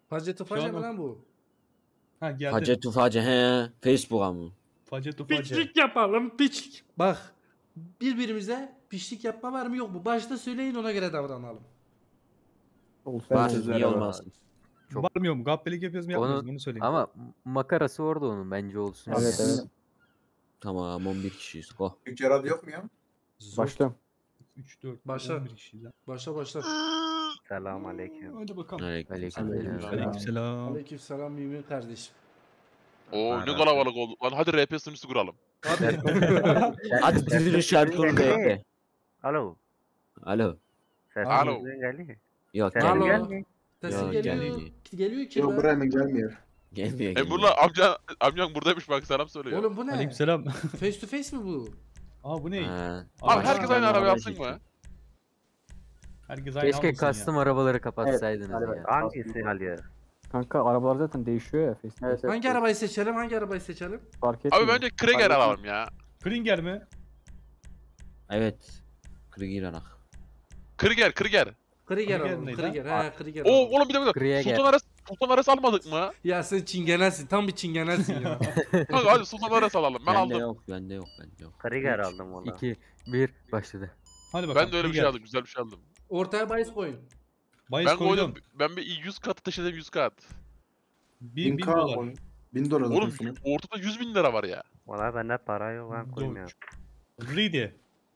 Facet Uface mi lan bu? Ha geldi. Facet Uface he. Facebook'a mı? Facet Uface. Piçlik yapalım piçlik. Bak birbirimize piçlik yapma var mı yok mu? Başta söyleyin ona göre davranalım. Var niye olmasın? Çok- Var mı yok mu? Gappelik yapıyoruz mu yapmıyoruz Onu- mu? Onu söyleyin. Ama makarası orada onun bence olsun. Evet evet. Tamam 11 kişiyiz. Go. Türkçe radyo yok mu ya? Başlıyorum. 3, 4, Başla. 11 kişiyiz lan. Başla. Selamünaleyküm. Hadi bakalım. Aleykümselam. Aleykümselam. Aleykümselam mümin kardeşim. Oo ne kalabalık oldu. Lan hadi RP sunucusu kuralım. Hadi. Hadi dizili şarkı bekle. Alo. Alo. Alo. Geldi. Yok Sen Alo. gelmiyor. Sesi Yok, geliyor. gelmiyor. Geliyor ki. Yok be. buraya hemen gelmiyor. Gelmiyor. Emrullah amcan buradaymış bak selam söylüyor. Oğlum bu ne? Aleykümselam. Face to face mi bu? Aa bu ne? Ha. Abi herkes aynı araba Araba yapsın çekti. mı? Herkes aynı Keşke almasın ya. custom arabaları kapatsaydınız ya. Hangisi alıyor? Kanka arabalar zaten değişiyor ya Face'te. Hangi arabayı seçelim? Hangi arabayı seçelim? Fark etmiyor. Abi bence Krieger alalım ya. Klinger mi? Evet. Krieger anak. Krieger. Krieger Krieger alalım. neydi Krieger. lan? He Krieger. Oo alalım. oğlum bir dakika. Krieger. Sultan Ares almadık mı? Ya sen çingenelsin. Tam bir çingenelsin ya. Kanka hadi Sultan Ares alalım. Ben Bende aldım. yok. Bende yok. Bende yok. Krieger aldım valla. 2, 1 başladı. Hadi bakalım. Ben de öyle bir şey Krieger. aldım. Güzel bir şey aldım. Ortaya bahis koyun. Bayis Ben koydum. koydum. Ben bir 100 kat taşıdım 100 kat. 1000 1000 dolar. 1000 dolar Oğlum zaten. ortada 100 bin lira var ya. Valla bende para yok ben koymuyorum. Greedy.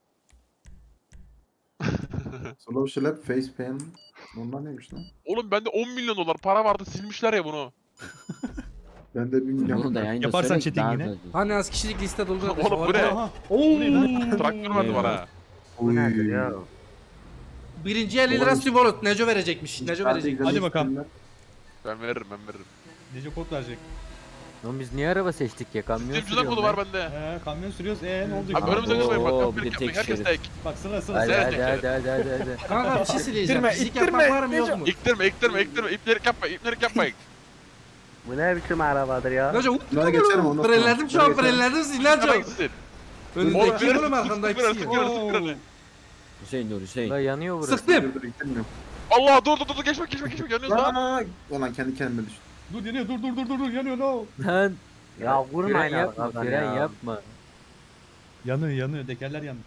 Slow Slap, Face Pan. Onlar neymiş lan? Oğlum bende 10 milyon dolar para vardı silmişler ya bunu. Bende 1 Bunu milyon. da yayında Yaparsan söyle, çetin daha yine. da- Hani az kişilik liste doldu. Oğlum bu ne? Aha. Oo. Traktör verdi bana. Bu nedir ya? Birinciye 50 lira Stivolot. Neco verecekmiş. Neco verecek. Hadi bakalım. Ben veririm. Nece kod verecek. Lan biz niye araba seçtik ya? Kamyon Bizim cüzdan sürüyorum kodu var ben. bende. Kamyon sürüyoruz. Ne oldu? Abi önümüze kızmayın bak. Oo, Bir bir de tek herkes şerit. tek. Bak sıra Hadi sıra. hadi. Kanka bir şey söyleyeceğim. Fizik yapmak var mı yok mu? İktirme. İplerik yapmayın. Bu ne biçim arabadır ya? Neco Bunlara geçerim ondan sonra. frenledim şu an Bunlara geçerim. frenledim Sinanco. Hemen gitsin. Önündeki oğlum arkamdaki. Hüseyin dur Hüseyin. La yanıyor burası. Sıktım. Dur, ittirmiyorum. Allah dur geçme yanıyoruz lan. Lan! Ulan kendi kendime düştüm. Dur yanıyor dur yanıyor no. Lan Ya fren vurmayın yapma arkadan fren ya. yapma. Yanıyor tekerler yanıyor.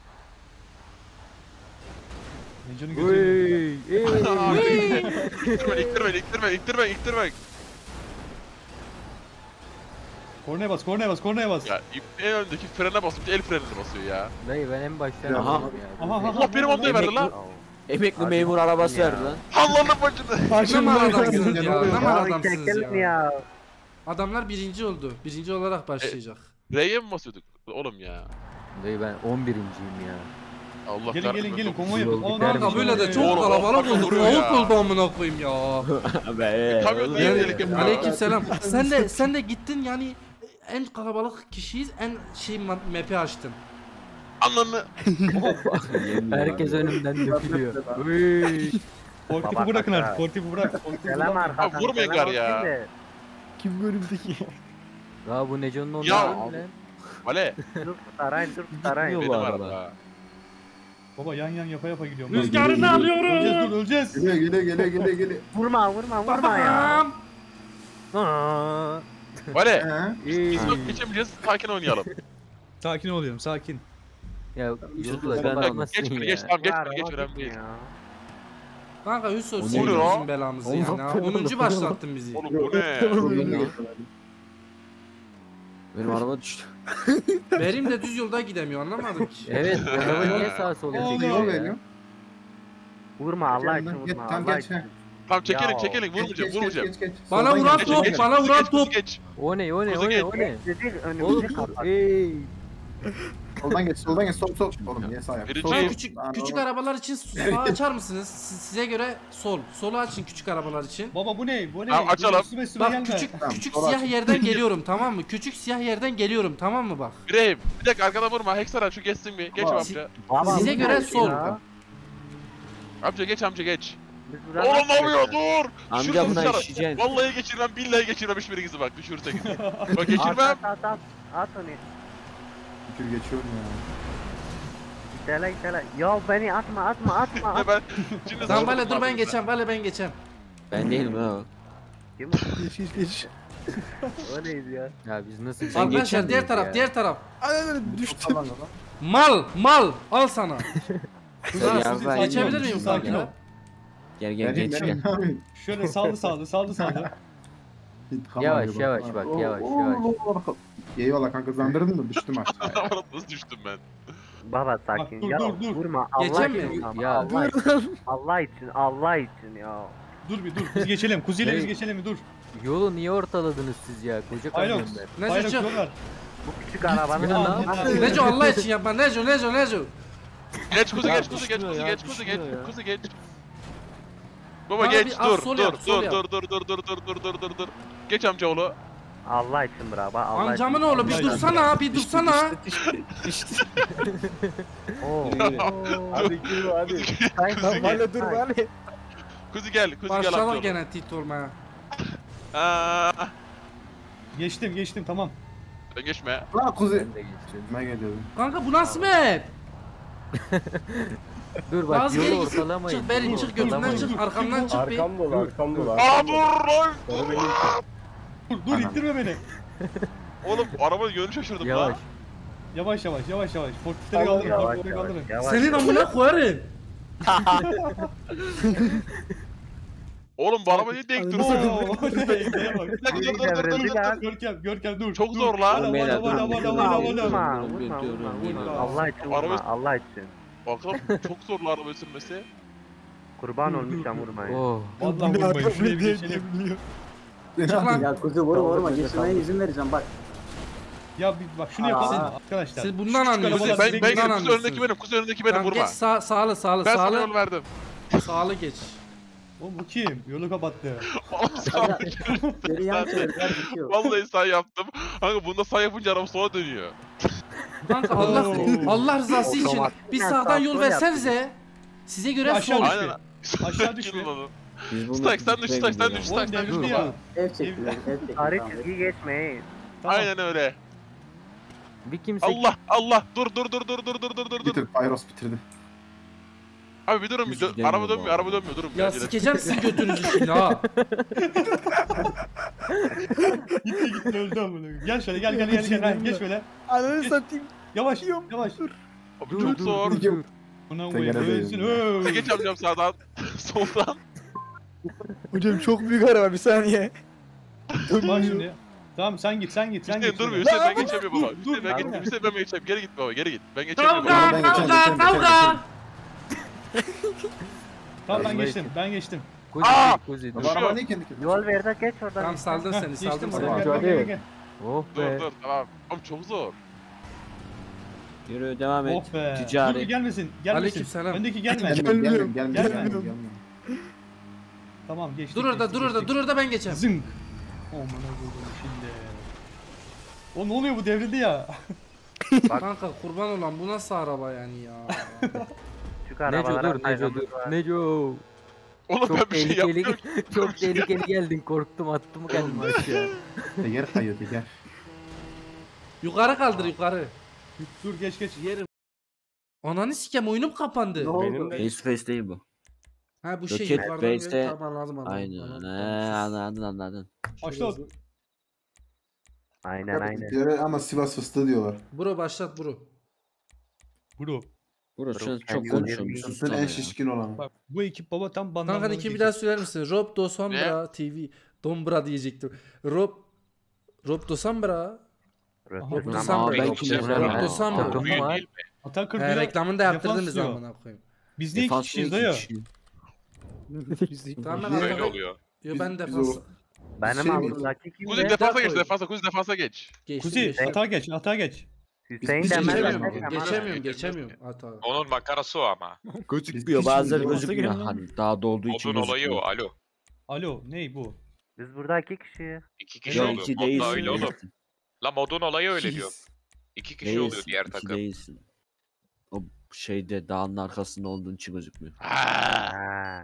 Neco'nun gözü. İktirme. Kornaya bas. Ya en öndeki frene basıp el frenine basıyor ya. Dayı ben en baştan Aha. aldım ya. Aha. Allah benim ondayı verdi lan. Emekli Hadi memur bakalım arabası ya. verdi lan. Allah'ın bacını. Ne mal adamsınız ya. Ne mal Abi adamsınız çekelim ya. ya. Adamlar birinci oldu. Birinci olarak başlayacak. R'ye mi basıyorduk? Oğlum ya. Dayı ben 11.'yim ya. Allah Gelin konvoy Yol yapın. biter Kanka mi? böyle de çok Oğlum, kalabalık bak, oldu. vuruyor ya. Soğuk oldu amına koyayım ya. Be. Kamyon niye delik yapıyor? Aleykümselam. Sen de gittin yani en kalabalık kişiyiz. En map'i açtın. Ananı. Herkes önümden dökülüyor. Fortifi bırakın artık. Fortifi bırak. Selam arkadan. Abi vurmayın selam gar ya. olsun de. Kim önümdeki? Ya bu Neco'nun ondan Ya. lan. Vale. Dur tutarayın. Gitmiyor. Benim Bu araba. araba. Baba yan yapa gidiyorum. Rüzgarını alıyorum. Öleceğiz. Geliyor. Vurma ya. Aa. Vale. He? Biz bak geçemeyeceğiz. Sakin oynayalım. Sakin oluyorum sakin. Ya yolda sen kapatmasın Geç ya. tamam geç Araba önemli değil. ya. Kanka Hüso O sen ne ya? bizim belamızı yani. ha. 10. başlattın bizi. Oğlum bu ne? Benim araba düştü. Benim de düz yolda gidemiyor anlamadım ki. Evet araba niye sağa sola Oğlum, çekiyor ya? veriyor. Vurma Allah için Geç, vurma. tamam, Allah geç, için. he. Tamam çekelim Geç. vurmayacağım. Bana Soldan vuran geç. top, bana vuran top. Geç. O ne? Dedik önümüzü Oğlum kapat. ey. Soldan geç. Sol. Oğlum niye sağ yap? Birinci- Sol. Sonra Şey- küçük arabalar için sağ açar mısınız? Size göre sol. Solu açın küçük arabalar için. Baba bu ne? Tamam, açalım. Üstüme Bak gelme. Tamam, küçük sola siyah aç. yerden geliyorum tamam mı? Küçük siyah yerden geliyorum tamam mı bak? İbrahim bir dakika arkada vurma. Hexara şu geçsin bir. Geç Aa, amca. Baba, Size bu göre ne sol. ya? Amca geç. Biz buradan Oğlum nasıl ne yapıyor? geçeceğiz? Dur. Amca Şurada buna Hexara. işeyeceksin. Vallahi geçirmem billahi geçirmem hiçbirinizi bak düşürse gidin. Bak At geçirmem. at onu. Şükür geçiyorum ya. İtele. Ya beni atma. Ben şimdi Tamam Vale dur ben geçeceğim. Vale ben geçeceğim. Ben değilim ha. Kim Geç. o neydi ya? Ya biz nasıl Arkadaşlar diğer geçemiyoruz taraf ya? diğer taraf. Düştüm. Mal al sana. Ya ben- Geçebilir miyim Sakin kanka? ol. Gel gel Gelin geç gelin gel. abi. Şöyle saldı. Yavaş yavaş bak yavaş. Eyvallah kanka zandırdın da düştüm aşağıya. Nasıl düştüm ben? Baba sakin dur, ya. dur. Vurma Allah Geçen mi? için ama Ya. Allah için. Allah için ya. Dur bir dur. Biz geçelim. Kuziyle biz Ne? geçelim bir dur. Yolu niye ortaladınız siz ya? Koca Aynen. kamyonlar. Neco Bayrak çık. yol ver. Bu küçük arabanın ya, nasıl- Neco Allah için yapma. Neco. Geç kuzu Ya geç kuzu geç düşmüyor kuzu ya, geç kuzu geç düşmüyor ya. kuzu geç. Baba Bana geç bir az dur sol dur yap, sol dur yap. dur. Geç amcaoğlu. Allah için bravo. Allah Amcamın için. oğlu bir Allah dursana bir dursana. Oo. Hadi gir hadi. Kuzu gel. Dur bari. Kuzu gel Başladık amcaoğlu. gene tit olmaya. Aa, Geçtim tamam. ben geçme. Lan kuzey. Ben de geçtim. Ben geliyordum. Kanka bu nasıl map? Dur bak Bazı yolu yere ortalamayın. çık Berin yolu çık götümden ortalamayın. çık arkamdan çık bir. Arkam dolu arkam dolu. Aa dur lan. Dur ittirme beni. Oğlum arabanın yönünü şaşırdım Yavaş. lan. Yavaş. Fortifleri kaldırın. Yavaş Fortifleri yavaş. kaldırın. Yavaş. Senin amına koyarım. Oğlum bu araba niye denk Oo, duruyor? neye bak. Görkem dur. Çok dur. zor lan. Valla, Beyler, valla, dur. valla. Vurma. Allah için vurma. Araba- Allah için. Bakalım çok zor lan araba sürmesi. Kurban olmuşam vurmayın. Oh. Vallahi vurmayın. Şuraya bir geçelim. Çık lan. Ya kuzu vurma geçmeye izin vereceğim bak. Ya bir bak şunu yapalım arkadaşlar. Siz bundan Küçük anlıyorsunuz. arabalar Ben direkt- bundan kuzu önündeki anlıyorsunuz. benim. Kuzu önündeki benim Tamam vurma. geç sağlı Ben sana yol sağlı. verdim. Sağlı geç. Oğlum bu kim? Yolu kapattı. Oğlum sağ Geri yan çevirdiler bitiyor. Vallahi sağ yaptım. Kanka bunda sağ yapınca araba sola dönüyor. Kanka Allah rızası için Otomatik. bir Ya, sağdan sağ yol sol versenize. Size göre Aşağı sol. düş. Aynen. Aşağı düşme. Biz bunu Stak sen düş stak sen düş Oğlum stak sen düş. devrildi Dur, ya. Ev çektiler ev çektiler. Tarih tamam. çizgi geçmeyin. Tamam. Aynen öyle. Bir kimse Allah dur. Bitir Pyros bitirdi. Abi bir durun Biz bir gidemiyor araba bu dönmüyor araba dönmüyor durun. Ya acele. sikeceğim sizin götünüzü şimdi ha. Gitti öldü amına. Gel şöyle gel. Ha, geç şöyle. Ananı satayım. Yavaş. Abi dur çok dur zor. dur. Buna Sen koyayım. gene Ölsün. değilim öl. Geç amcam sağdan soldan. Hocam çok büyük araba bir saniye. Bak şimdi. Tamam sen git. Sen Hüseyin git. durmuyor şöyle. Hüseyin ben geçemiyorum baba. dur, Hüseyin ben dur. geçemiyorum. Hüseyin ben geçemiyorum. Geri git baba geri git. Ben geçemiyorum baba. Kavga Ben geçerim, kavga. Tamam ben Allah geçtim. Ben geçtim. Kuzi Aa! kuzi Bu dur. araba niye kendi kendine? Yol ver de geç oradan. Tamam saldım Heh, seni geçtim saldım oraya. seni. Gel. Oh be. Dur tamam. Oğlum çok zor. Yürü devam et. Oh be. Ticari. Dur gelmesin. Aleykümselam. Öndeki gelme. Gelmiyorum. Tamam geçtik. Dur orada geçtik. dur orada ben geçeceğim. Zınk. Aman Allah'ım şimdi. O ne oluyor bu devrildi ya. Kanka kurban olan bu nasıl araba yani ya. Küçük Neco arabalara dur Neco saygımız dur. var. Neco. Oğlum ben Çok bir şey tehlikeli yapmıyorum. çok tehlikeli geldin korktum attım kendimi aşağı. Teker kayıyor teker. Yukarı kaldır yukarı. Dur geç. Yerim. Ananı sikem oyunum kapandı. Benim de. Face to face değil bu. Ha bu şey Rocket yukarıdan Base'te- gelip tamam lazım adam. Aynen. Anladın. Başla. Aynen. Ama Sivas fıstığı diyorlar. Bro başlat bro. Bro. Burası Dur, çok kendi konuşuyorum. yolunu Sus Fıstığın sana en ya. şişkin olanı. Bak bu ekip baba tam bandan. Kanka iki bir daha söyler misin? Rob Dosombra TV. Dombra diyecektim. Rob Dosombra. Aha, Dosombra. ben Rob kimim? Dosombra. Takım Büyük var. değil mi? Atakır He, bir reklamını da yaptırdınız defans diyor. amına koyayım. Biz niye iki Defans kişiyiz değil, dayı? iki kişi. Tamam ben Niye Böyle arkada- oluyor. Yo ben Biz defans o- Benim Şey mi? altındaki kim Kuzi de? defansa geç koy. defansa geç. geçtim. Kuzi geçtim. atağa geç. Hüseyin Biz demezler. Geçemiyorum. Hata. Onun makarası o ama. Gözükmüyor Biz bazıları hiç- gözükmüyor. Hani daha dolduğu için Modun olayı o. gözükmüyor. Alo. Alo ney bu? Biz burada iki kişi. İki kişi Yok oluyor. iki Modda değilsin. öyle oğlum. La modun olayı öyle diyor. İki kişi oluyor diğer iki takım. değilsin. O şeyde dağın arkasında olduğun için gözükmüyor. Ha.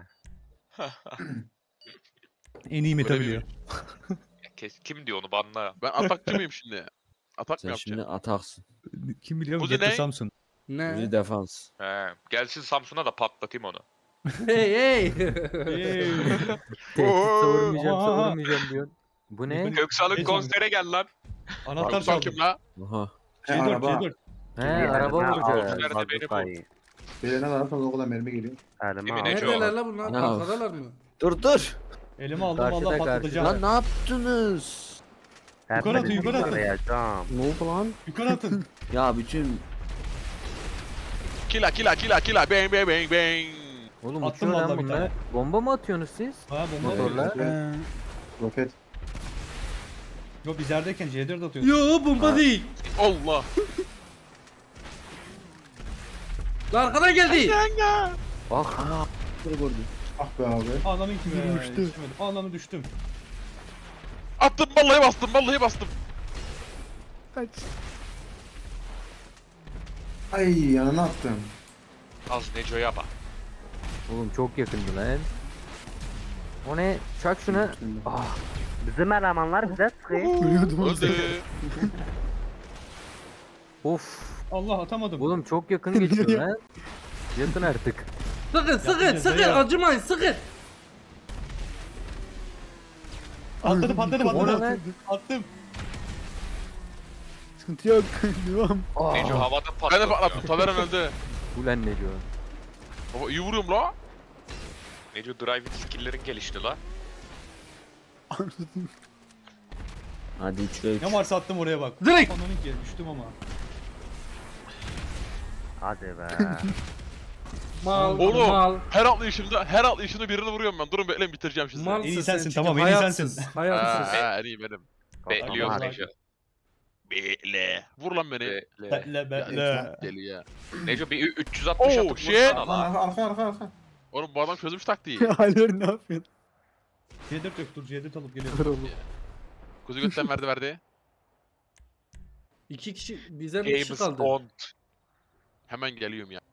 En iyi meta Böyle bir- biliyor. Kim diyor onu banla. Ben atakçı mıyım şimdi? Atak mı Sen şimdi yapacağım? ataksın. Kim biliyor? Kuzi Getir ne? Samsun. Ne? Bizi defans. He. Gelsin Samsun'a da patlatayım onu. Hey hey. Tehdit savurmayacağım Aa. savurmayacağım diyor. Bu ne? Köksal'ın Heyecanlı. konsere gel lan. Anahtar Sen çaldım. kim la? Aha. C4 araba. C4. He araba vuracağız. Nerede benim bu? Belirine varsa o kadar mermi geliyor. Emin Elime Ece Neredeler la bunlar? Ne Arkadalar mı? Dur dur. Elime aldım Karşıda, valla karşıda. patlatacağım. Lan ne yaptınız? Yukarı atın, yukarı atın. Arayacağım. Ne oldu lan? Yukarı atın. Ya bütün Kila. Bang bang bang bang. Oğlum Attım uçuyor lan vallahi bir bunlar. tane. Bomba mı atıyorsunuz siz? Ha bomba Motorlar. atıyoruz. Roket. Yo biz yerdeyken C4 atıyoruz. Yo bomba değil. Allah. La arkadan geldi. Ah Ah be abi. Ananın kimi düştü. Ananı düştüm. Attım vallahi bastım. Kaç. Ay yanına attım. Az Neco'ya bak. oğlum çok yakındı lan. O ne? Çak şuna. Ah Bizim elemanlar bize sıkıyor. Ölüyordum oğlum. Öldü. of. Allah atamadım. Oğlum çok yakın geçiyor lan. Yatın artık. Sıkın ya. acımayın sıkın. Patladı patladı O ne patladı. lan? Attım. Sıkıntı yok. Devam. Neco havada Ben de patlatıyor. patlattım. Taveren öldü. Ulan ne diyor? Baba iyi vuruyorum la. Neco driving skill'lerin gelişti la. hadi 3 ve 3. Ne varsa attım oraya bak. Direkt. Ananın ki düştüm ama. Hadi be. Mal Oğlum. mal. Her atlayışımda birini vuruyorum ben. Durun bekleyin bitireceğim sizi. Malsın En iyi sen sensin, çünkü tamam, en iyi hayatsız, sensin. Hayatsız. Ha, en iyi benim. Bekliyorum Tamam. Neco. Bekle. Vur lan beni. Bekle. Bekle bekle. Deli ya. Neco bir 360 Oh, atıp shit. vursana lan. Arka. Oğlum bu adam çözmüş taktiği. Halir ne yapıyorsun? C4 yok dur C4 alıp Dur geliyorum. oğlum. Kuzu götten verdi. 2 kişi bizden 1 kişi Games kaldı. on. Hemen geliyorum ya.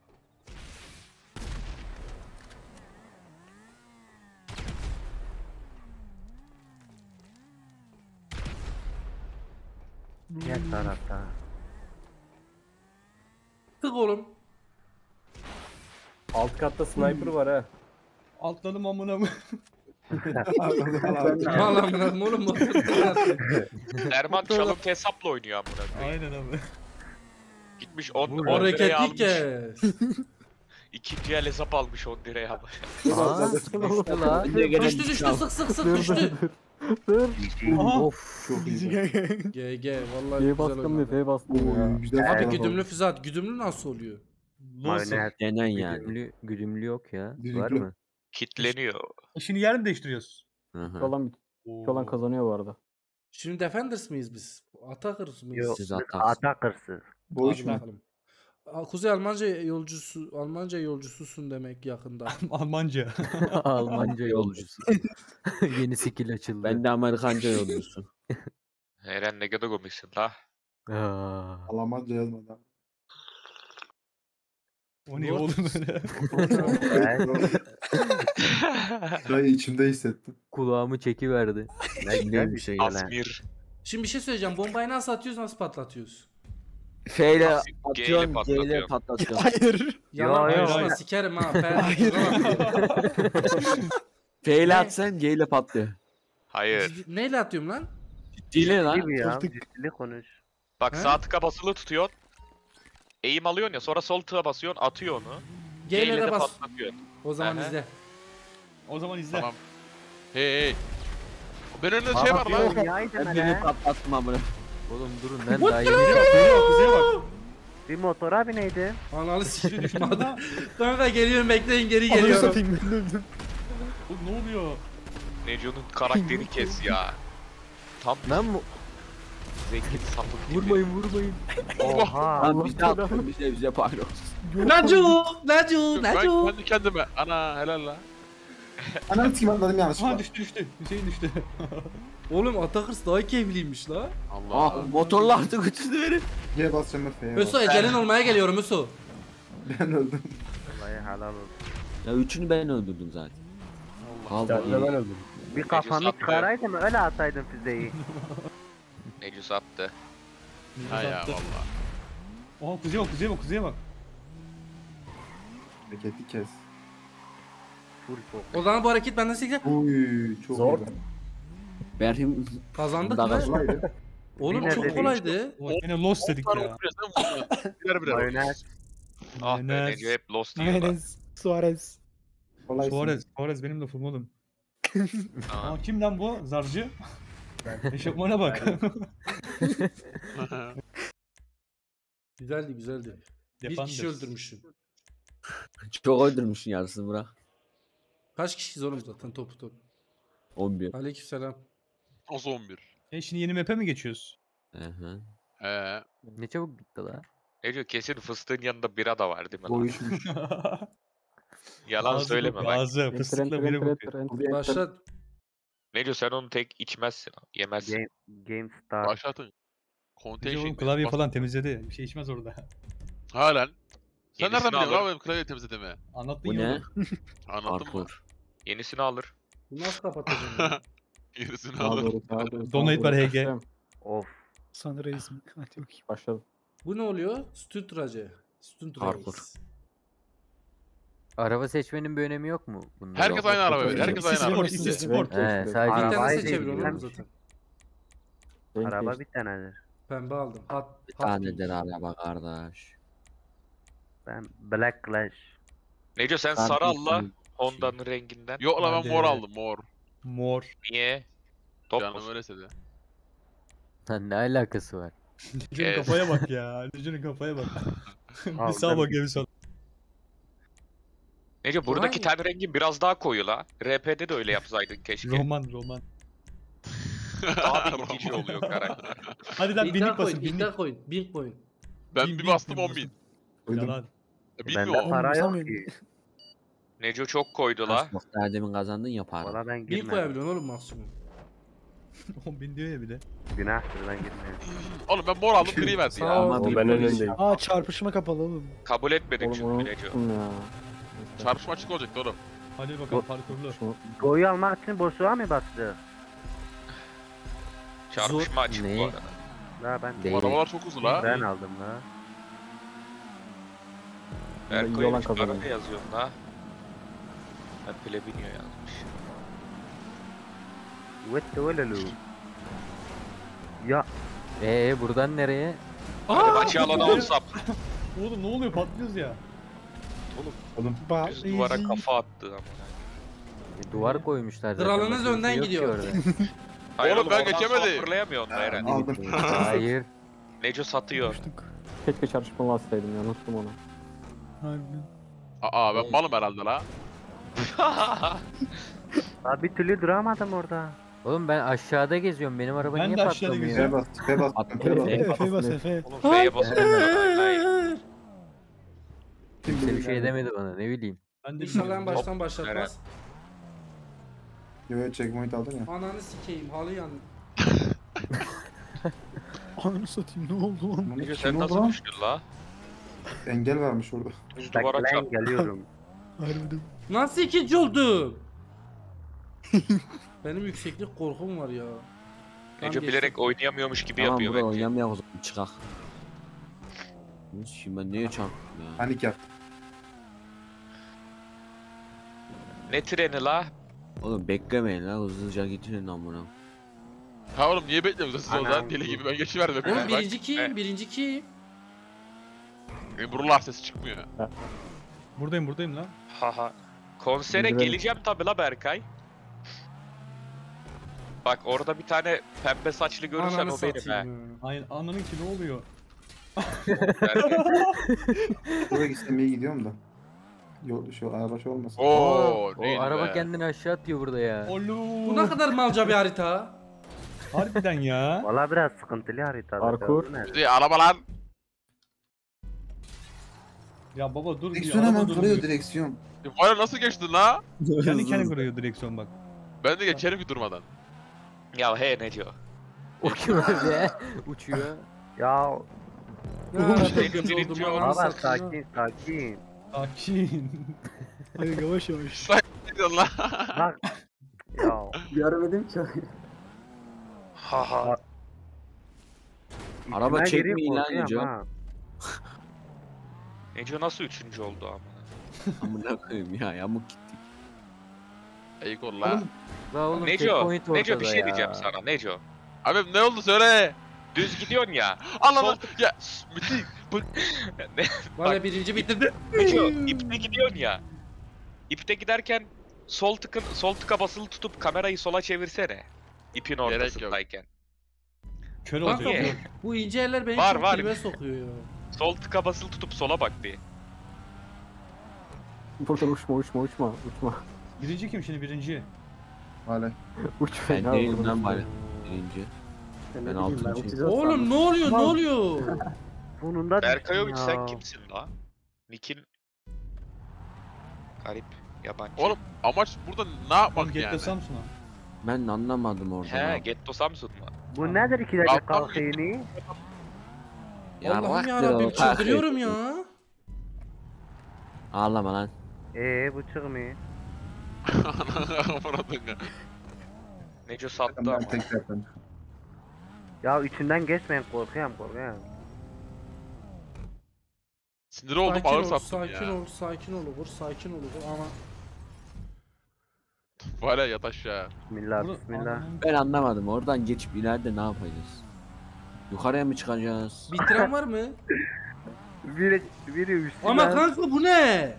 Diğer tarafta. Tık oğlum. Alt katta sniper var ha. Atladım amına mı? Mal amına oğlum. Erman çalıntı hesapla oynuyor amına koyayım. Aynen abi. Gitmiş 10 O hareketlik almış. kes. İkinci el hesap almış 10 liraya. Aa düştü la. Düştü sık düştü. Aha. Of. Çok Bizi iyi. GG vallahi F'ye güzel bastım oynadı. F'ye bastım ya. Oy, güzel. Abi Abi güdümlü füze at. Güdümlü nasıl oluyor? Nasıl? Mayonez. Denen yani. Güdümlü yok ya. Düdüklü. Var mı? Kitleniyor. Şimdi yer mi değiştiriyoruz? Hı hı. Olan kazanıyor bu arada. Şimdi Defenders mıyız biz? Attackers mıyız? Yok Siz biz atarsın. Atakırsız. Boş Hadi mu? bakalım. Kuzey Almanca yolcususun demek yakında. Almanca. Almanca yolcusu. Yeni skill açıldı. Ben de Amerikanca yolcusu. Eren ne kadar komiksin la. Aa. Almanca yazmadan. O ne oğlum öyle? Şurayı içimde hissettim. Kulağımı çekiverdi. Ne güzel bir şey gelen. Asmir. Şimdi bir şey söyleyeceğim. Bombayı nasıl atıyoruz, nasıl patlatıyoruz? F ile G ile atıyorum, G ile patlatıyorum. patlatıyorum. Hayır. Yalan yo, konuşma yo. sikerim ha. F ile Ne? atsan G ile patlıyor. Hayır. Neyle atıyorum lan? Dile lan. Gibi ya. Tık. Ciddi konuş. Bak He? sağ tıka basılı tutuyorsun. Eğim alıyorsun ya sonra sol tığa basıyorsun atıyor onu. G ile G'lere de bas. patlatıyorsun. O zaman Aha. izle. O zaman izle. Tamam. Hey. Ben önümde şey var lan. Dünyaydı Ben birini patlattım amına. Oğlum durun lan What daha the- yeni. Kuzeye bak kuzeye bak. Bir motora bineydi. Ananı sikeyim. Düştüm ha. Kanka geliyorum bekleyin geri Ananı geliyorum. satayım ben de öldüm. Oğlum ne oluyor? Neco'nun karakteri kes ya. Tam Lan bu zengin sapık gibi. vurmayın. Oha. Lan bize attın bize paylos. Nacu! Ben kendi kendime. Ana helal la. Ananı sikeyim atladım yanlışlıkla. Ha düştü. Hüseyin düştü. Oğlum Atakırs daha keyifliymiş la. Allah. Ah motorlar da götürdü beni. G basacağım ve F'ye Müso bas. ecelin olmaya geliyorum Müso. Ben öldüm. Vallahi helal olsun. Ya üçünü ben öldürdüm zaten. Ben de Vallahi. ben öldüm. Bir kafamı sattı. çıkaraydım öyle ataydım füzeyi. Neco sattı. Ha ya Sattı. valla. Oha kuzeye bak kuzeye bak kuzeye bak. Hareketi kes. Full fokus. O zaman bu hareket benden sekti. Uy çok Zor. iyi. Benim Kazandık Daha mı? Kolaydı. Oğlum Yine çok de kolaydı. Yine lost dedik Tane ya. vuruyoruz değil mi bunlar? Birer birer. Mayonez. Ah be Enes. Neco hep lost yiyor lan. Mayonez. Suarez. Kolaysın. Suarez benim lafım oğlum. Aa, Aa, kim lan bu? Zarcı. Eşofmana bak. Güzeldi güzeldi. Bir kişi öldürmüşsün. çok öldürmüşsün yarısını bırak. Kaç kişiyiz oğlum zaten topu top. 11. Aleykümselam. O 11. Şimdi yeni map'e mi geçiyoruz? Hı hı. Ne çabuk bitti la. Neco kesin fıstığın yanında bira da var değil mi lan? Boyuşmuş. Yalan Ağzı söyleme bakıyor, bak. Ağzı fıstıkla biri bakıyor. Başlat. Neco sen onu tek içmezsin. Yemezsin. Game start. Başlatın. Bizi oğlum Contention. klavye falan temizledi. Bir şey içmez orada. Halen. Sen Yenisini nereden biliyorsun alır. abi benim klavye temizlediğimi? Anlattın Bu ya ne? oğlum. Anlattın mı? Parkur. Yenisini alır. Bu nasıl kapatacağım ya? Gerisini Sağa alır. doğru, sağa doğru, sağa Donate var doğru. HG. Başlıyorum. Of. Sonra reis mi? Hadi bakayım. Başladım. Bu ne oluyor? Stütracı. Stünt Parkur. reis. Araba seçmenin bir önemi yok mu? Bunda? Herkes aynı araba veriyor. Herkes aynı araba Sport, veriyor. sport. He, sadece Bir Arabayı tane değil, seçebiliyorum oğlum bilmem. zaten. Renk Araba değişti. bir tanedir. Pembe aldım. Bir tanedir araba kardeş. Ben Black Clash. Neco sen Ben sarı al la. bilmiyorum. Honda'nın renginden. Yok lan ben Hadi. mor aldım mor. Mor. Niye? Top Canım musun? öyle istedi. Lan ne alakası var? Neco'nun Evet. kafaya bak ya. Neco'nun kafaya bak. bir Aldım. sağa bak bir sola. Neco buradaki Vay. ten rengin biraz daha koyu la. RP'de de öyle yapsaydın keşke. Roman. Daha bir itici oluyor karakter. Hadi lan İddia binlik koyun. basın binlik. İddia koyun. 1000 koyun. Ben Bin, bir bin, bastım bin 10.000. Uydum. Yalan. Bende Bilmiyorum. para yok Olmaz ki. Neco çok koydu la. Bak demin kazandın ya para. Valla ben 1000 girmedim. koyabiliyorsun oğlum maksimum. 10.000 diyor ya bir de. Günahtır ben girmedim. Oğlum ben mor aldım gri verdi Sağ ya. ol. Ama O bir ben polis- önündeyim. Aa çarpışma kapalı oğlum. Kabul etmedin Oğlum çünkü onu Neco. unuttum ya. Çarpışma açık olacaktı oğlum. Hadi bakalım parkurlu. Şunu- Goyu almak için boşluğa mı bastı? Çarpışma açık Ne? bu arada. La ben Değil. Arabalar çok uzun la. ben aldım la. iyi olan Erko'ya kazanıyor. arada yazıyorum la. Ben plebinio yazmış. Vette öyle lu. Ya Buradan nereye? Hadi maçı alana olsam. Oğlum ne oluyor patlıyoruz ya. Ba Düz duvara kafa attı ama. Duvar koymuşlar zaten. Kralınız başka bir önden şey yok ki gidiyor. orada. Hayır Oğlum ben oradan geçemedim. sağa fırlayamıyorsun da Eren. Aldım. Hayır. Neco satıyor. Düştük. Keşke çarpışmalı atsaydım ya, unuttum onu. Harbiden. Aa ben malım herhalde la. la bir türlü duramadım orada. Oğlum ben aşağıda geziyorum. Benim araba Ben niye de aşağıda patlamıyor? geziyorum. F bas. F bas. F bas. Efe bas Efe. Oğlum F'ye basıyorum. Hayır. Kimse bir şey demedi bana, ne bileyim. Ben de İnşallah en bilmiyorum. baştan başlatmaz. Yo checkpoint aldın ya. Ananı sikeyim halı yan. Ananı satayım ne oldu lan? Bunu Neco kim sen oldu nasıl lan? düştün la? Engel varmış orada. Düz Bak duvara lan çarp. geliyorum. Harbiden. Nasıl ikinci oldum? Benim yükseklik korkum var ya. Tam Neco geçtim. bilerek oynayamıyormuş gibi Tamam yapıyor bro bence. oynamayalım o zaman çıkak. Şimdi ben neye çarptım ya? Panik yap. Ne treni la? Oğlum beklemeyin la hızlıca getirin amına. Ha oğlum niye beklemiyorsun siz orada? Anam. Deli gibi ben geçiverdim. Oğlum Bak, birinci kim? Birinci kim? Buralar sesi çıkmıyor. Buradayım lan. Haha. Konsere Bildirelim. geleceğim tabi la Berkay. Bak orada bir tane pembe saçlı görürsen Ananı o benim he. satayım ya. Aynen anladın ki ne oluyor? Berkay. Buraya istemeye gidiyorum da. Yol şu araba şey olmasın. Oo, O neydi araba be? kendini aşağı atıyor burada ya. Olu. Bu ne kadar malca bir harita? Harbiden ya. Valla biraz sıkıntılı harita. Parkur. Şey, arabalar. Ya baba dur. bir Direksiyon araba hemen durmuyor. kırıyor direksiyon. Vay nasıl geçtin la? Kendi kendine kuruyor direksiyon bak. Ben de geçerim ki durmadan. Ya he Neco. Uçuyor öyle. Uçuyor. Ya Ne şey kadar kötü birinci oldum, oldu. ananı baba satayım. sakin. Sakin. Hadi yavaş yavaş. Ne diyorsun la? Bak. Ya. Görmedim ki. Haha. Araba içime çekmeyin gireyim, lan korkuyorum Neco. ha. Neco nasıl üçüncü oldu ama? Amına koyayım ya yamuk gittik. Ayık ol la. La oğlum Neco, checkpoint ortada Neco bir şey ya. diyeceğim sana Neco. Abi ne oldu söyle. Düz gidiyorsun ya. Allah Sol- Allah. Ya müthiş. Valla birinci bitirdi. Neco ipte gidiyorsun ya. İpte giderken sol tıka basılı tutup kamerayı sola çevirsene. İpin Gerek yok. ortasındayken. Kör Kanka olacak. Niye? bu ince yerler beni Var, çok var. tribe sokuyor ya. Sol tıka basılı tutup sola bak bir. Buradan uçma. Birinci kim şimdi birinci? Hala. Uç Ben fena değilim vurmuş lan ya. bari. Birinci. Ben Ben ne bileyim, altıncıyım. uçacağız Oğlum sandım. ne oluyor ne oluyor? Bununda Berkayovic düştüm sen ya. kimsin la? Nick'in garip yabancı. Oğlum amaç burada ne yapmak Oğlum Getto yani? Samsun'a. Ben anlamadım orada. He, ne Getto Samsun mu? Bu nedir iki dakika Alttan kalkayını? Ya Allah'ım bak yarabbim ya, bak. çıldırıyorum ya. Ağlama lan. Bu çıkmıyor. Neco sattı Ben ama. tek yaptım. Ya içinden geçmeyin korkuyorum. Sinir oldum Sakin ağır ol, sattım sakin ya. ol, sakin ol, vur, sakin ol, vur ama Hala yat aşağı. Bismillah Bunu- bismillah. Ananın- Ben anlamadım. Oradan geçip ileride ne yapacağız? Yukarıya mı çıkacağız? bitiren var mı? Biri üstüne. Ama kanka bu ne?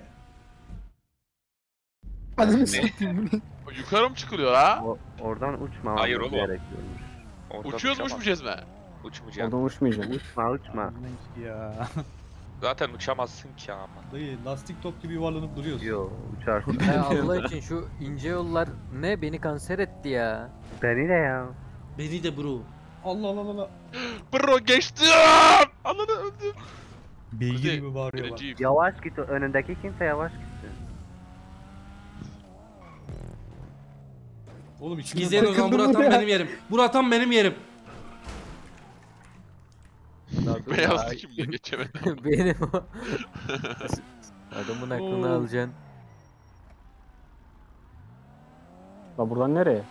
Ananı satayım bu ne? Yukarı mı çıkılıyor ha? Oradan uçma. Hayır oğlum. Gerekiyormuş. Oradan Uçuyoruz mu uçamaz. uçmayacağız mı? Uçmayacağım. Oradan uçmayacağım. Uçma. Ananın ya. Zaten uçamazsın ki ama. Dayı lastik top gibi yuvarlanıp duruyorsun. Yo uçarsın. Ya Allah için şu ince yollar ne beni kanser etti ya. Beni de ya. Beni de bro. Allah Allah Allah. Bro geçtim! Anladım öldüm. Beygir Kuzey, gibi bağırıyor bak. Birinciyim. Yavaş git. Önündeki kimse yavaş gitsin. Oğlum içimden Gizleyin o zaman Takıldım Buratan ya. benim yerim. Buratan benim yerim. Beyazdı şimdi geçemedim. Benim o. Adamın aklını Oo. alacaksın. La buradan nereye?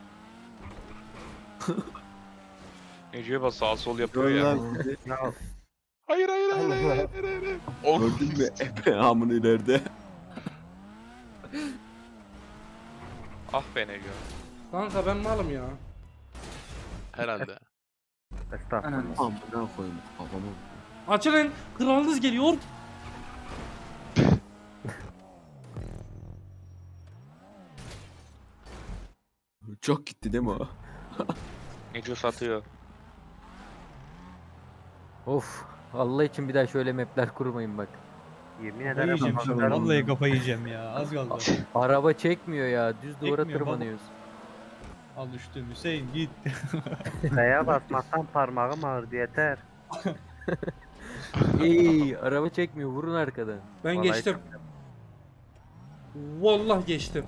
Neco'ya bak sağ sol yapıyor ya. Ya Hayır hayır hayır hayır hayır hayır. Oh. Gördün mü? Epe amın ileride. Ah be Neco. Kanka ben malım ya. Herhalde. estağfurullah. Amına koyayım kafamı. Açılın. Kralınız geliyor. Çok gitti değil mi o? Neco satıyor. Of. Allah için bir daha şöyle mapler kurmayın bak. Yemin Kafayı ederim. yiyeceğim bak- şimdi. Vallahi kafayı yiyeceğim ya. Az kaldı. Araba çekmiyor ya. Düz duvara Çekmiyor baba. tırmanıyoruz. Al düştüm Hüseyin git. D'ye basmazsan parmağım ağrıdı yeter. İyi, araba çekmiyor. Vurun arkadan. Ben Vallahi geçtim. Vallahi geçtim.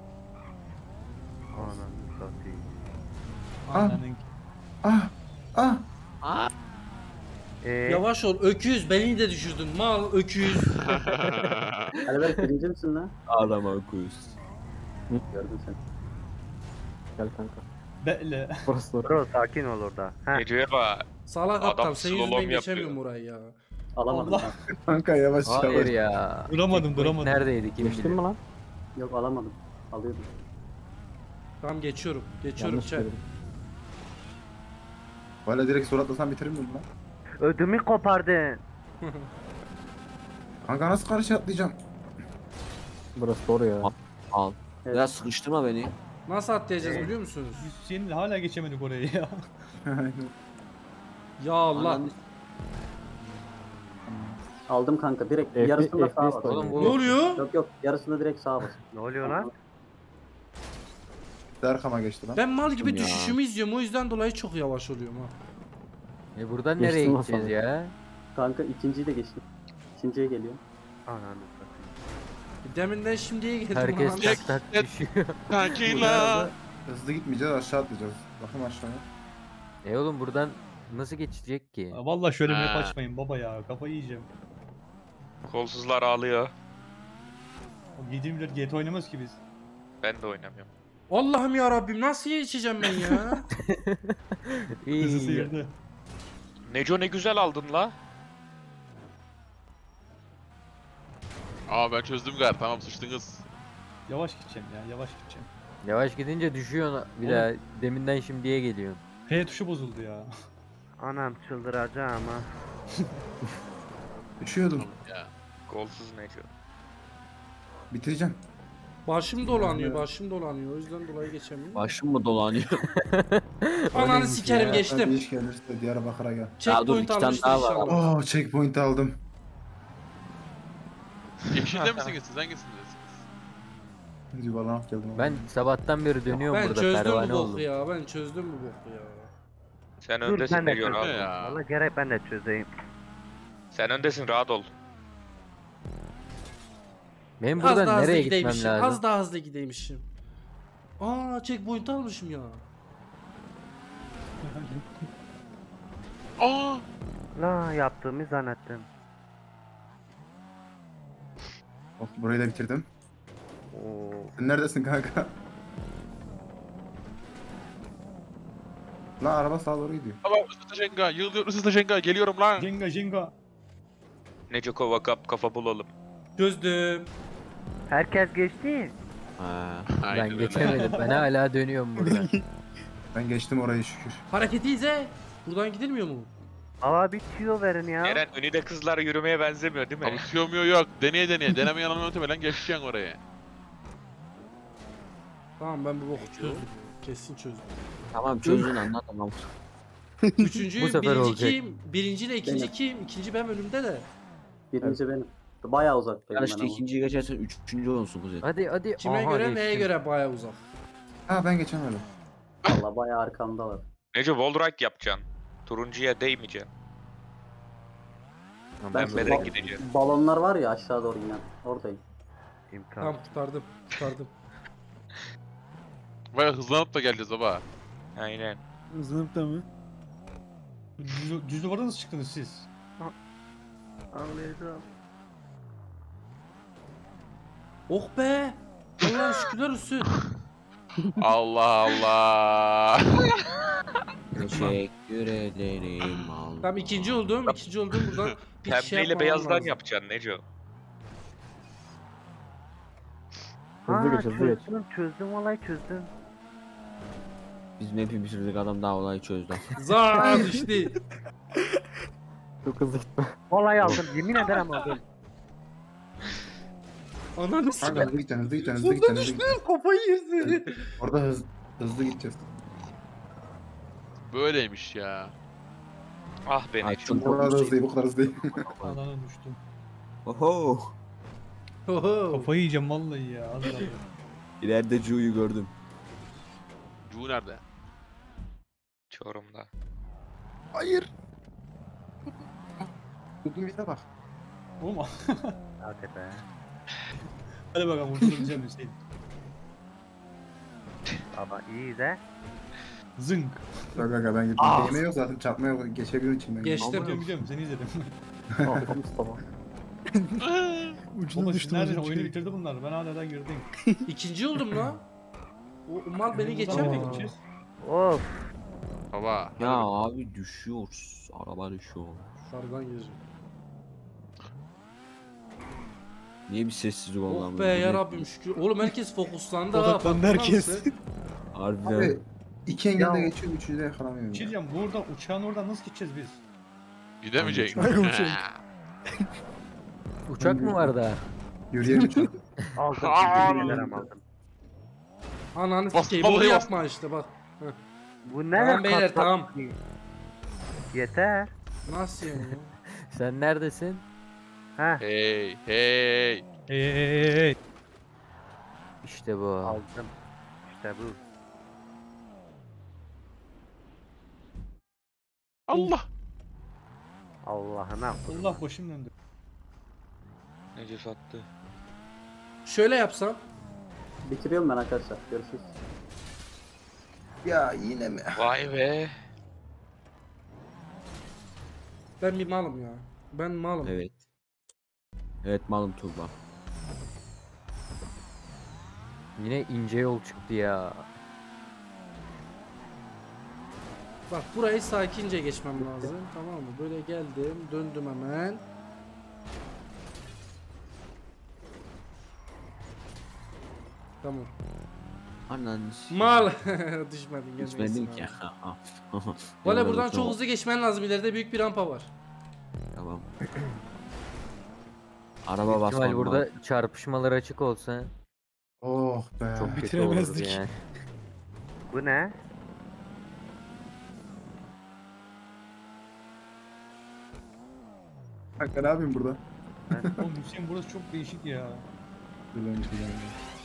Ananı satayım. Ananın Ah! Ah! Yavaş ol öküz. Beni de düşürdün. Mal öküz. Albert birinci misin lan? Ağlama kuyuz. Gördüm seni. Gel kanka. Bekle. Burası doğru. Bro sakin ol orada. Heh. Neco'ya bak. Salak Adam aptal. Senin slalom yüzünden yapıyor. geçemiyorum orayı ya. Alamadım. Allah. Kanka yavaş Hayır yavaş. ya. Duramadım, Checkpoint duramadım. Neredeydi kim Geçtin bilir? mi lan? Yok alamadım. Alıyordum. Tamam geçiyorum. Geçiyorum Yanlış çek. söyledim. Valla direkt suratlasan bitirir miyim lan? Ödümü kopardın. Kanka nasıl karşı atlayacağım? Burası doğru ya. Al. Evet. Biraz sıkıştırma beni. Nasıl atlayacağız biliyor musunuz? Biz seninle hala geçemedik orayı ya. Ya Allah. Ananı- Aldım kanka direkt F- yarısında sağa FPS bas. Oğlum Ne bu oluyor? Yok yarısında direkt sağa bas. Ne oluyor lan? Arkama geçti lan. Ben mal gibi Ya. düşüşümü izliyorum. O yüzden dolayı çok yavaş oluyorum ha. buradan Geçtin nereye mi gideceğiz sana? ya? Kanka ikinciyi de geçtim. İkinciye geliyor. Ananı satayım. Deminden şimdiye geldim. Herkes lan. tak tak düşüyor. Tequila. Hızlı gitmeyeceğiz aşağı atlayacağız. Bakın aşağıya. Oğlum buradan nasıl geçecek ki? Vallahi şöyle bir Ha. map açmayın baba ya. Kafayı yiyeceğim. Kolsuzlar ağlıyor. O 7/24 GT oynamaz ki biz. Ben de oynamıyorum. Allah'ım ya Rabbim nasıl geçeceğim ben ya? Hızı İyi. sıyırdı. Neco ne güzel aldın la. Aa ben çözdüm gar tamam sıçtınız. Yavaş gideceğim ya, yavaş gideceğim. Yavaş gidince düşüyorsun bir Oğlum. daha. Deminden şimdiye geliyorsun. P tuşu bozuldu ya. Anam çıldıracağım ha. Düşüyordum. Ya. Golsuz Neco. Bitireceğim. Başım dolanıyor, başım dolanıyor. O yüzden dolayı geçemiyorum. Başım mı dolanıyor? Ananı sikerim Hadi geçtim. iş gelirse Diyarbakır'a gel. Daha dur, Checkpoint iki tane almıştır daha var. inşallah. Oh, checkpoint aldım. Yeşilde misiniz siz? Hangisindesiniz? Yuvarlanıp geldim. Ben sabahtan beri dönüyorum Ben burada çözdüm pervane bu boku oldum. ya. Ben çözdüm bu boku ya. Sen Dur öndesin ben de Neco rahat çözeyim. ol. Ya. Valla gerek ben de çözeyim. Sen öndesin rahat ol. Benim Az buradan daha hızlı nereye gitmem gideymişim. lazım? Az daha hızlı gideymişim. Checkpoint almışım ya. Aa! La yaptığımı zannettim. Bak, burayı da bitirdim. Oo. Sen neredesin kanka? Lan araba sağa doğru gidiyor. Tamam ısıtı Jenga. Yığılıyor ısıtı Jenga. Geliyorum lan. Jenga Jenga. Neco kova kap kafa bulalım. Çözdüm. Herkes geçti. Ha. Aynen Ben öyle. geçemedim. Ben hala dönüyorum burada. Ben geçtim orayı şükür. Hareketi izle. Buradan gidilmiyor mu? Hava bitiyor verin ya. Eren önü de kızlar yürümeye benzemiyor değil mi? Abi tüyomuyor yok. Deneye deneye. Deneme yalan muhtemelen geçeceksin oraya. Tamam ben bu boku çözdüm. Kesin çözdüm. Tamam çözün anlat tamam. Üçüncü, Bu sefer birinci olacak. kim? Birinciyle ikinci Benim. kim? İkinci ben önümde de. Birinci benim. Bayağı uzaktayım Yani ben işte ama. ikinciyi geçersen üçüncü olsun Kuzey. Hadi hadi. Kime Aha, göre neye geçtim. göre baya uzak. Ha ben geçemedim. Valla bayağı arkamdalar. Neco wallride yapacaksın. Turuncuya değmeyeceksin. Tamam, Ben dur. berek gideceğim. Balonlar var ya aşağı doğru inen. Oradayım. İmkan. Tamam kurtardım. Kurtardım. Baya hızlanıp da geleceğiz baba. Aynen. Hızlanıp da mı? Düz duvara nasıl çıktınız siz? Anlayacağım. Oh be! Allah'ım şükürler olsun. Allah Allah. Teşekkür ederim. Allah. Tamam ikinci oldum. İkinci oldum buradan. Bir şey Pembeyle yapmam beyazdan lazım. yapacaksın Neco. Hızlı geç, hızlı geç. Çözdüm vallahi çözdüm. Biz map'i bitirdik adam daha olayı çözdü. Zaa düştü. Çok hızlı gitme. Vallahi aldım yemin ederim aldım. Ananı Kanka sikeyim. hızlı gideceksin, hızlı gideceksin, hızlı gideceksin, hızlı gideceksin. Kafayı yersin. Orada hızlı gideceğiz. Böyleymiş ya. Ah be Ay, Neco. çok- Bu kadar hızlı değil, bu kadar hızlı değil. Alana düştüm. Oho. Oho. Kafayı yiyeceğim vallahi ya. Az kaldı. İleride Cu'yu gördüm. Cu nerede? Çorum'da. Hayır. Durduğum yere bak. Oğlum Hadi be. hadi bakalım vurduracağım Hüseyin. Baba iyi de. Zınk. Yok kanka ben gittim. Değme yok zaten, çarpma yok. Geçebilirim içinden. Geçtim. Biliyorum seni izledim. Aldım Mustafa. Ucuna Baba düştüm. nerede az önce. oyunu bitirdi bunlar. Ben hala da girdim. İkinci oldum lan. O mal beni Nerede geçemedi. gideceğiz? Of. Baba. Ya abi düşüyoruz. Araba düşüyor. Şardan gireceğim. Niye bir sessizlik oldu? Oh be yarabbim şükür. Oğlum herkes fokuslandı ha. Odaklandı farkında herkes. mısın? Harbiden. Abi 2 engelde Ya. geçiyorum, 3'ü de yakalamıyorum. Bir şey ya. diyeceğim. Buradan uçağın oradan nasıl gideceğiz biz? Gidemeyecek. Hayır, uçayım. Uçak mı var daha? Yürüyelim çok. Aldım. Yemin ederim aldım. Ananı Bas, sikeyim. Bunu vallahi bas. yapma işte bak. Bu ne? Tamam beyler, tamam. Yeter. Nasıl yani? Sen neredesin? Heh Hey hey. Hey. İşte bu. aldım. İşte bu. Allah. Allah'ına. Allah başım döndü. Neco sattı. Şöyle yapsam. Bitiriyorum ben arkadaşlar. Görüşürüz. Ya yine mi? Vay be. Ben bir malım ya. Ben malım. Evet. Evet malum Tuğba. Yine ince yol çıktı ya. Bak burayı sakince geçmem lazım. Tamam mı? Böyle geldim. Döndüm hemen. Tamam. Ananı s- Mal. Düşmedin gene. Düşmedim iyisin ki. abi. Valla buradan çok hızlı geçmen lazım. İleride büyük bir rampa var. Tamam. Araba İhtimal basmam burada lazım. çarpışmalar açık olsa Oh be. çok kötü olurdu bitiremezdik. yani. Bu ne? Kanka ne yapayım burada? Oğlum Hüseyin burası çok değişik ya. Güzelmiş güzelmiş.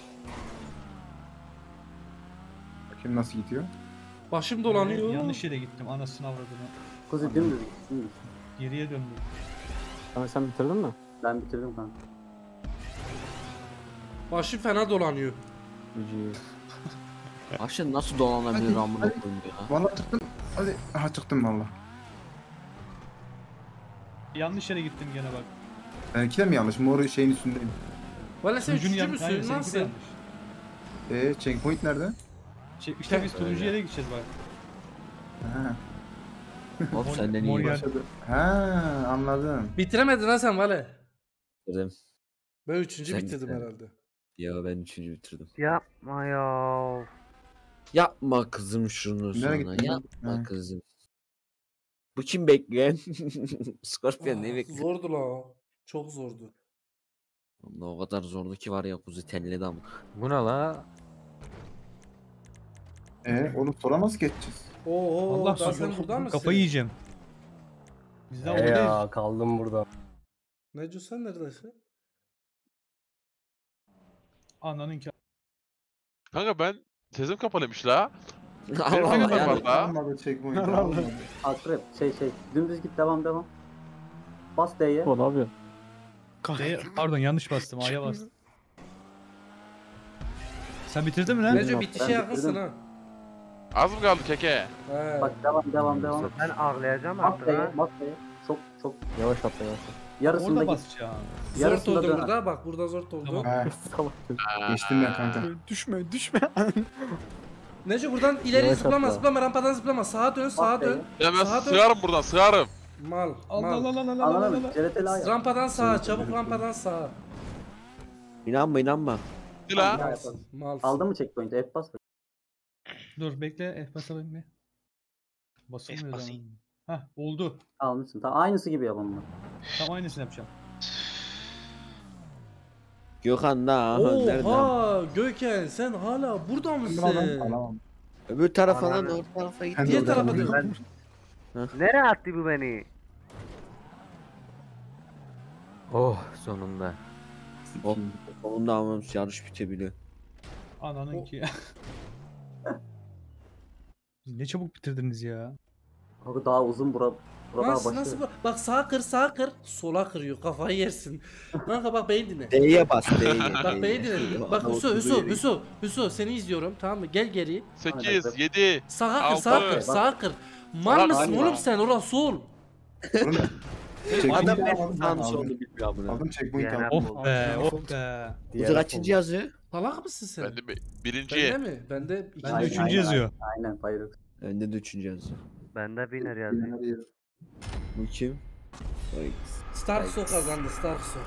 Bakayım nasıl gidiyor? Başım dolanıyor. Yanlış yere gittim anasını avradını. Kuzi dümdüz. Dümdüz. Geriye döndüm. Kanka sen bitirdin mi? Ben bitirdim kanka. Başım fena dolanıyor. GG. Aşağı nasıl dolanabilir Hadi, amına hadi. koyayım ya. Valla çıktım. Hadi. Aha çıktım valla. Yanlış yere gittim gene bak. Benimki de mi yanlış? Mor şeyin üstündeyim. Valla sen Turuncunun üçüncü yan- Aynen, müsün? seninki de Nasıl? yanlış. Checkpoint nerede? İşte biz turuncu yere gideceğiz bak. Ha. Hop senden mor iyi yer- Başladı. Ha anladım. Bitiremedin ha sen Vale. başladım. Ben üçüncü Sen bitirdim bitirdin. herhalde. Ya ben 3. bitirdim. Yapma ya. Yapma kızım şunu Nereye sana. gittin lan? Yapma Ha. kızım. Bu kim bekleyen? Scorpion ne bekliyor? Zordu la. Çok zordu. Allah o kadar zordu ki var ya kuzu telledi ama. Bu ne la? Oğlum sola nasıl geçeceğiz? Oo, Allah daha sen burada mısın? Kafayı yiyeceğim. Biz daha oradayız. kaldım burada. Neco sen neredesin? Ananın ki. Kanka ben sesim kapalıymış la. Allah Benim ne Allah kadar yani. var la? Almadı checkpoint. Allah Allah. Almadı. Akrep şey. Dümdüz git devam. Bas D'ye. O ne yapıyor? Pardon yanlış bastım. A'ya bastım. Sen bitirdin mi lan? Neco bitişe Ben yakınsın bitirdim. ha. Az mı kaldı keke? He. Bak devam. Ben ağlayacağım Bas artık D'ye. ha. Bas D'ye. Çok. Yavaş atla yavaş. Yarısında Orada git. basacağım. Zort Yarısında oldu dön. burada. Bak burada zort oldu. Tamam. Ha, Salak. geçtim ben kanka. Düşme düşme. Neco buradan ileri Yavaş zıplama atla. zıplama rampadan zıplama. Sağa dön sağa dön. Ya ben Sağa dön. sığarım buradan sığarım. Mal Allah mal. Allah Allah Allah Anladın mı? Allah. CRT'li ayağı. Rampadan sağa çabuk rampadan sağa. İnanma. Ne la? Malsın. Malsın. Aldın mı checkpoint'i? F bas. Dur bekle F basalım bir. Basamıyor F basayım. zaman. Hah oldu. Almışsın. Tamam aynısı gibi yap onu. Tam aynısını yapacağım. Gökhan da nerede? Oha Gökhan sen hala burada mısın? Alamam. Öbür tarafa lan Ananı- o tarafa git. Ben de Diğer oradan tarafa gidiyorum. dön. Nereye attı bu beni? Oh sonunda. Hop. Sonunda ama yarış bitebiliyor. Ananın ki. Ne çabuk bitirdiniz ya. Kanka daha uzun bura daha Nasıl başı. nasıl bak sağa kır sola kırıyor kafayı yersin. Kanka bak beni dinle. D'ye bas D'ye. Bak beni dinle. Bak Hüso seni izliyorum tamam mı? Gel geri. 8, 7. Sağa kır Altı. sağa kır. Mal mısın Galiba. oğlum sen orası sol. Oğlum, checkpoint Adam aldım, sağını aldım. solunu bilmiyor amına. Aldım checkpoint Yani aldım. Oh be oh be. Kuzu kaçıncı yazıyor? Salak mısın sen? Ben de birinci. Bende mi? Bende Ben ikinci. de Aynen, üçüncü yazıyor. Aynen Pyrex. Bende de 3. yazıyor. Bende winner yazıyor. Bu kim? Oy. Starkso kazandı Starkso.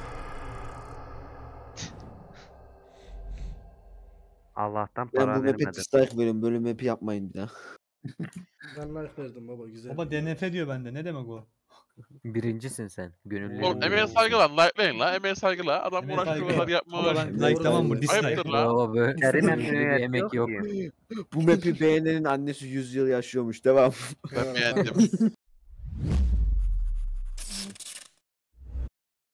Allah'tan Ben para bu map'e vermedim. dislike veriyorum. Böyle map'i yapmayın bir daha. Ben like verdim baba güzel. Baba DNF diyor bende. Ne demek o? Birincisin sen. Gönüllü. Oğlum emeğe saygılar likelayın la emeğe saygılar. Adam Emeğe uğraşıyor saygı. kadar yapmış. Ama ben like tamam mı? Dislike. Ayıptır la. Baba böyle Kerim böyle bir emniyet emek yok. ki. Bu map'i beğenenin annesi 100 yıl yaşıyormuş. Devam. Ben beğendim.